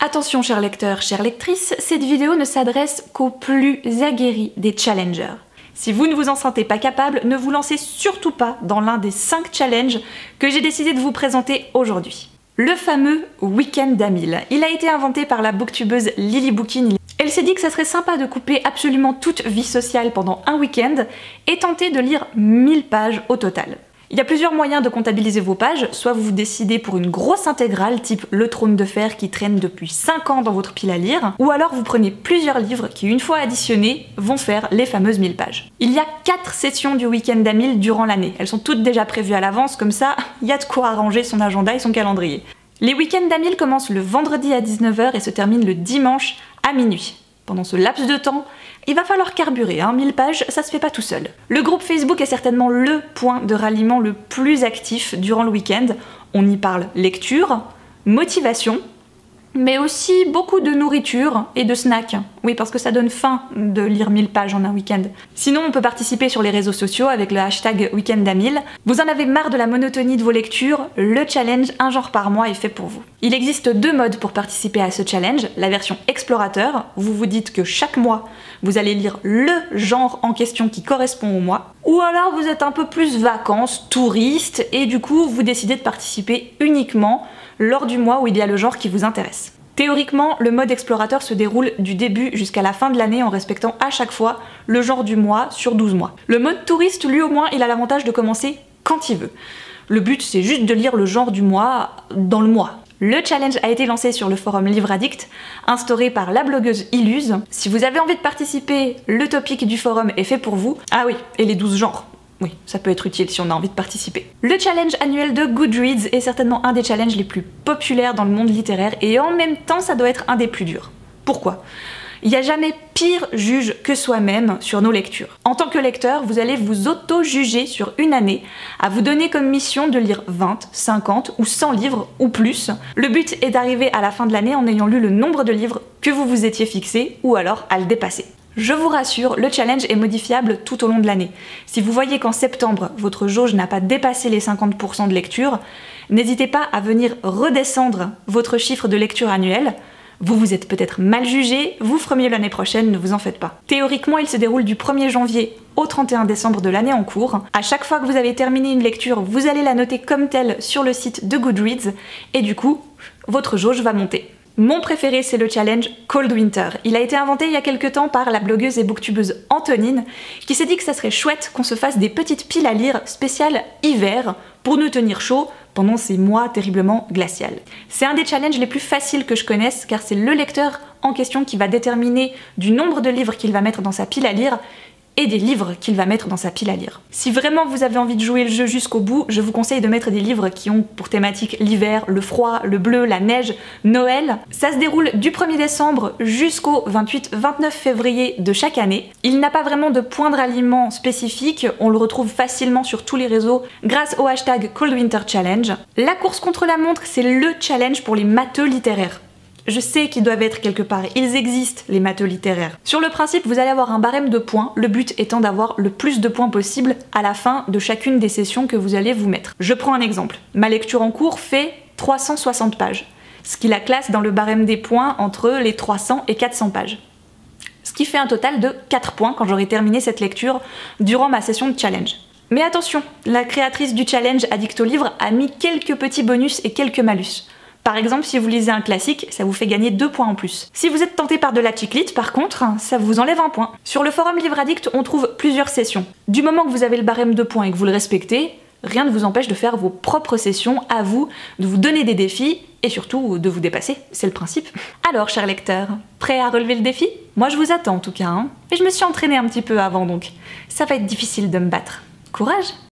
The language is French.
Attention chers lecteurs, chères lectrices, cette vidéo ne s'adresse qu'aux plus aguerris des challengers. Si vous ne vous en sentez pas capable, ne vous lancez surtout pas dans l'un des 5 challenges que j'ai décidé de vous présenter aujourd'hui. Le fameux Week-end d'Amil. Il a été inventé par la booktubeuse Lily Bookin. Elle s'est dit que ça serait sympa de couper absolument toute vie sociale pendant un week-end et tenter de lire 1000 pages au total. Il y a plusieurs moyens de comptabiliser vos pages, soit vous vous décidez pour une grosse intégrale type Le Trône de Fer qui traîne depuis 5 ans dans votre pile à lire, ou alors vous prenez plusieurs livres qui, une fois additionnés, vont faire les fameuses 1000 pages. Il y a 4 sessions du Week-end d'Amil durant l'année. Elles sont toutes déjà prévues à l'avance, comme ça, il y a de quoi arranger son agenda et son calendrier. Les Week-ends d'Amil commencent le vendredi à 19 h et se terminent le dimanche à minuit. Pendant ce laps de temps, il va falloir carburer, 1000 pages, ça se fait pas tout seul. Le groupe Facebook est certainement le point de ralliement le plus actif durant le week-end. On y parle lecture, motivation, mais aussi beaucoup de nourriture et de snacks. Oui, parce que ça donne faim de lire 1000 pages en un week-end. Sinon, on peut participer sur les réseaux sociaux avec le hashtag Week-end d'Amil. Vous en avez marre de la monotonie de vos lectures, le challenge un genre par mois est fait pour vous. Il existe 2 modes pour participer à ce challenge. La version explorateur, vous vous dites que chaque mois, vous allez lire le genre en question qui correspond au mois. Ou alors vous êtes un peu plus vacances, touriste, et du coup, vous décidez de participer uniquement lors du mois où il y a le genre qui vous intéresse. Théoriquement, le mode explorateur se déroule du début jusqu'à la fin de l'année en respectant à chaque fois le genre du mois sur 12 mois. Le mode touriste, lui au moins, il a l'avantage de commencer quand il veut. Le but, c'est juste de lire le genre du mois dans le mois. Le challenge a été lancé sur le forum Livre Addict, instauré par la blogueuse Illuse. Si vous avez envie de participer, le topic du forum est fait pour vous. Ah oui, et les 12 genres. Oui, ça peut être utile si on a envie de participer. Le challenge annuel de Goodreads est certainement un des challenges les plus populaires dans le monde littéraire et en même temps ça doit être un des plus durs. Pourquoi ? Il n'y a jamais pire juge que soi-même sur nos lectures. En tant que lecteur, vous allez vous auto-juger sur une année, à vous donner comme mission de lire 20, 50 ou 100 livres ou plus. Le but est d'arriver à la fin de l'année en ayant lu le nombre de livres que vous vous étiez fixé ou alors à le dépasser. Je vous rassure, le challenge est modifiable tout au long de l'année. Si vous voyez qu'en septembre, votre jauge n'a pas dépassé les 50% de lecture, n'hésitez pas à venir redescendre votre chiffre de lecture annuel. Vous vous êtes peut-être mal jugé, vous ferez mieux l'année prochaine, ne vous en faites pas. Théoriquement, il se déroule du 1er janvier au 31 décembre de l'année en cours. À chaque fois que vous avez terminé une lecture, vous allez la noter comme telle sur le site de Goodreads et du coup, votre jauge va monter. Mon préféré, c'est le challenge Cold Winter. Il a été inventé il y a quelques temps par la blogueuse et booktubeuse Antonine, qui s'est dit que ça serait chouette qu'on se fasse des petites piles à lire spéciales hiver pour nous tenir chaud pendant ces mois terriblement glaciaux. C'est un des challenges les plus faciles que je connaisse, car c'est le lecteur en question qui va déterminer du nombre de livres qu'il va mettre dans sa pile à lire et des livres qu'il va mettre dans sa pile à lire. Si vraiment vous avez envie de jouer le jeu jusqu'au bout, je vous conseille de mettre des livres qui ont pour thématique l'hiver, le froid, le bleu, la neige, Noël. Ça se déroule du 1er décembre jusqu'au 28-29 février de chaque année. Il n'a pas vraiment de point de ralliement spécifique, on le retrouve facilement sur tous les réseaux grâce au hashtag Cold Winter Challenge. La course contre la montre, c'est le challenge pour les matheux littéraires. Je sais qu'ils doivent être quelque part, ils existent les matheux littéraires. Sur le principe, vous allez avoir un barème de points, le but étant d'avoir le plus de points possible à la fin de chacune des sessions que vous allez vous mettre. Je prends un exemple. Ma lecture en cours fait 360 pages, ce qui la classe dans le barème des points entre les 300 et 400 pages. Ce qui fait un total de 4 points quand j'aurai terminé cette lecture durant ma session de challenge. Mais attention, la créatrice du challenge Addict au livre a mis quelques petits bonus et quelques malus. Par exemple, si vous lisez un classique, ça vous fait gagner 2 points en plus. Si vous êtes tenté par de la chiclite, par contre, ça vous enlève 1 point. Sur le forum Livre Addict, on trouve plusieurs sessions. Du moment que vous avez le barème de points et que vous le respectez, rien ne vous empêche de faire vos propres sessions, à vous, de vous donner des défis et surtout de vous dépasser, c'est le principe. Alors, chers lecteurs, prêts à relever le défi ? Moi je vous attends en tout cas, hein. Et je me suis entraînée un petit peu avant donc. Ça va être difficile de me battre. Courage !